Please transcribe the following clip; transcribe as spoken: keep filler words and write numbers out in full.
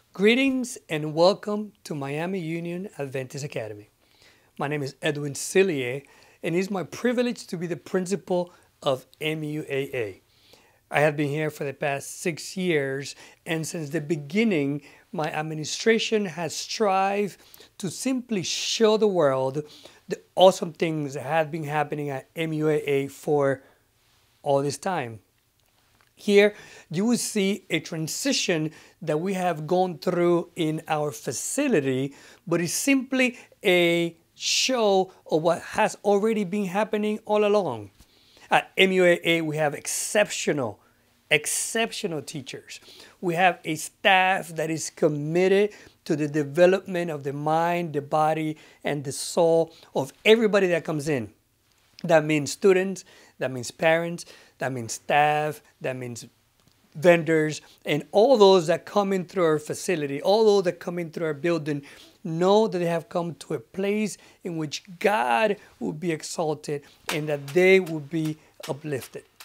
Greetings and welcome to Miami Union Adventist Academy. My name is Edwin Cillier, and it is my privilege to be the principal of M U A A. I have been here for the past six years, and since the beginning, my administration has strived to simply show the world the awesome things that have been happening at M U A A for all this time. Here, you will see a transition that we have gone through in our facility, but it's simply a show of what has already been happening all along. At M U A A, we have exceptional, exceptional teachers. We have a staff that is committed to the development of the mind, the body, and the soul of everybody that comes in. That means students, that means parents, that means staff, that means vendors, and all those that come in through our facility, all those that come in through our building, know that they have come to a place in which God will be exalted and that they will be uplifted.